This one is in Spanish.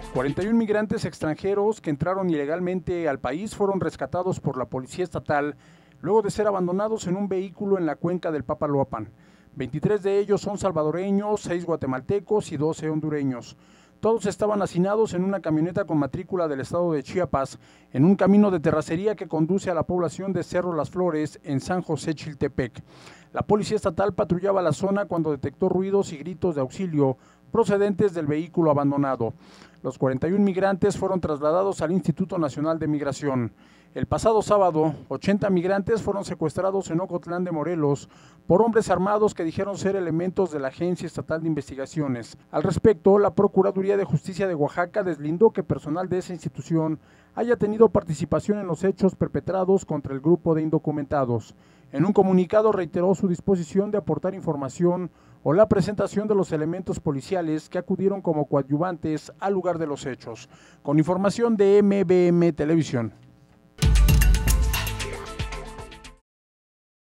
41 migrantes extranjeros que entraron ilegalmente al país fueron rescatados por la policía estatal luego de ser abandonados en un vehículo en la cuenca del Papaloapan. 23 de ellos son salvadoreños, 6 guatemaltecos y 12 hondureños. Todos estaban hacinados en una camioneta con matrícula del estado de Chiapas en un camino de terracería que conduce a la población de Cerro Las Flores en San José Chiltepec. La policía estatal patrullaba la zona cuando detectó ruidos y gritos de auxilio procedentes del vehículo abandonado. Los 41 migrantes fueron trasladados al Instituto Nacional de Migración. El pasado sábado, 80 migrantes fueron secuestrados en Ocotlán de Morelos por hombres armados que dijeron ser elementos de la Agencia Estatal de Investigaciones. Al respecto, la Procuraduría de Justicia de Oaxaca deslindó que personal de esa institución haya tenido participación en los hechos perpetrados contra el grupo de indocumentados. En un comunicado reiteró su disposición de aportar información o la presentación de los elementos policiales que acudieron como coadyuvantes al lugar de los hechos. Con información de MBM Televisión.